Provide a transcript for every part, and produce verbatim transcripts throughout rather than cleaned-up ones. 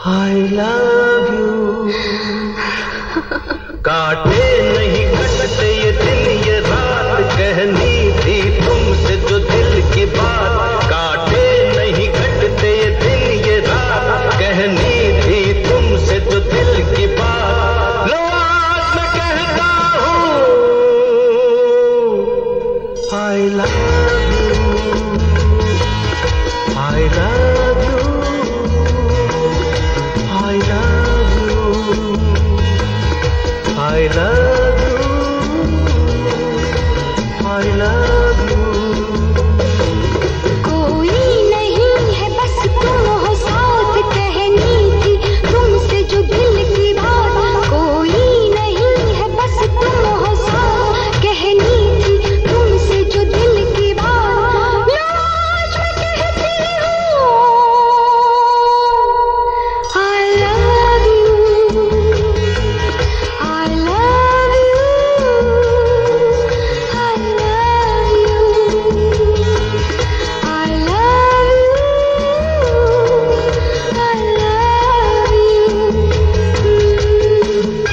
I love you। काटे नहीं कटते ये दिन ये रात, कहनी थी तुमसे जो दिल की बात। काटे नहीं कटते ये दिन ये रात, कहनी थी तुमसे जो दिल की बात। लो आज मैं कहता हूँ I love you, I love you, I love you, I love you, I love you। कोई नहीं है बस तुम हो साथ, कहनी थी तुमसे जो दिल की बात। कोई नहीं है बस तुम हो साथ, कहनी थी तुमसे जो दिल की बात। लो आज मैं कहती हूँ I love you, I love you, I love you, I love you, I love you।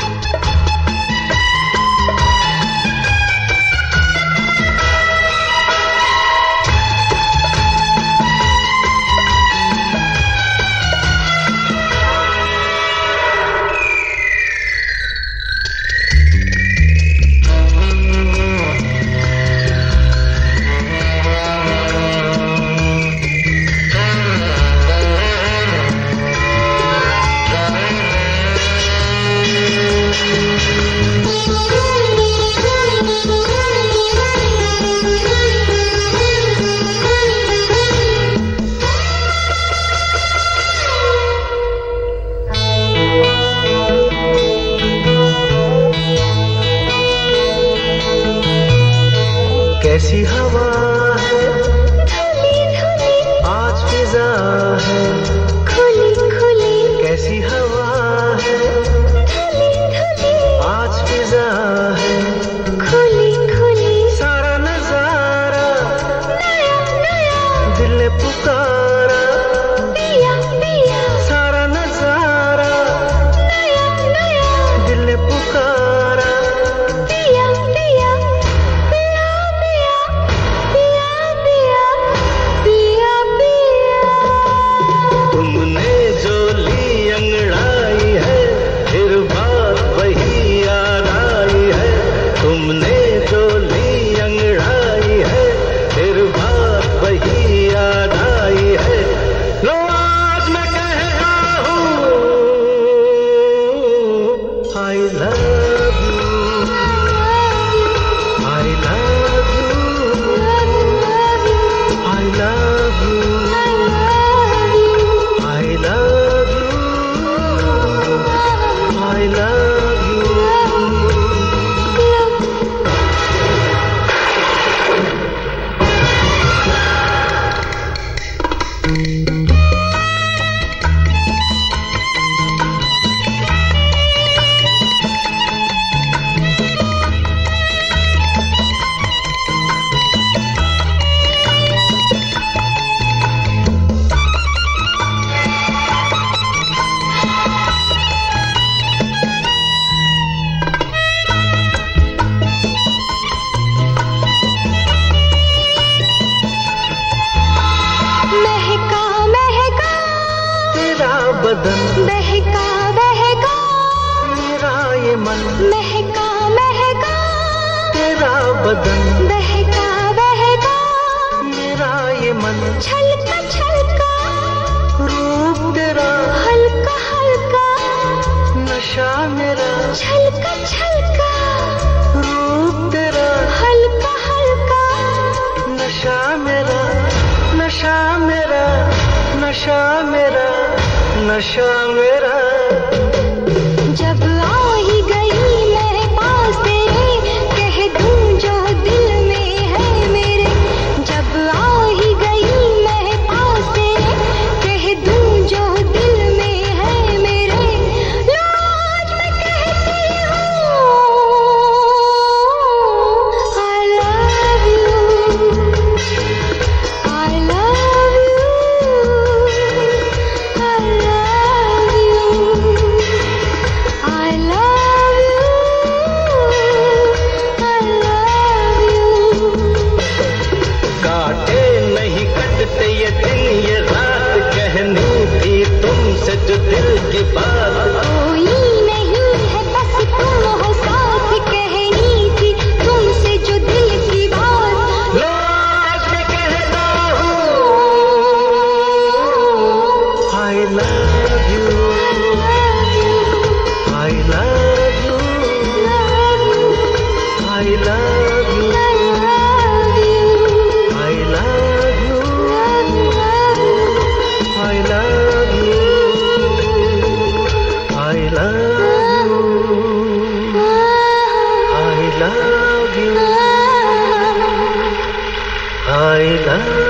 कैसी हवा है धुली धुली आज फिजा है, खुली खुली कैसी हवा है धुली धुली आज फिजा है। खुली खुली सारा नजारा नया नया दिल ने पुकारा, पिया पिया सारा नजारा नया नया दिल ने पुकारा। पिया पिया पिया पिया पिया पिया पिया पिया। तुमने जो ली अंगड़ाई है, फिर बात वही याद आई है। तुमने जो ली अंगड़ाई है, फिर बात वही याद आई है। लो आज मैं कहता हूँ I love you, I love you, I love you, I love you, I love you। महका महका तेरा बदन बहका बहका मेरा ये मन, महका महका तेरा बदन बहका बहका मेरा ये मन। छलका छलका रूप तेरा हल्का हल्का नशा मेरा, छलका छलका रूप तेरा हल्का हल्का नशा मेरा, नशा मेरा, नशा मेरा, नशा मेरा। जब आ ही गई मैं पास तेरे, कह दूं जो दिल में है मेरे। जब आ ही गई मैं पास तेरे, कह दूं जो दिल में है मेरे। लो आज मैं कहती हूँ I love you, I love you, I love तुमसे जो दिल की बात कोई नहीं है बस तुम हो साथ, कहनी थी तुमसे जो दिल की बात। लो आज मैं कहता हूँ I love you, I love you, I love you, I love you, I love you, I love you, I love you, I love you.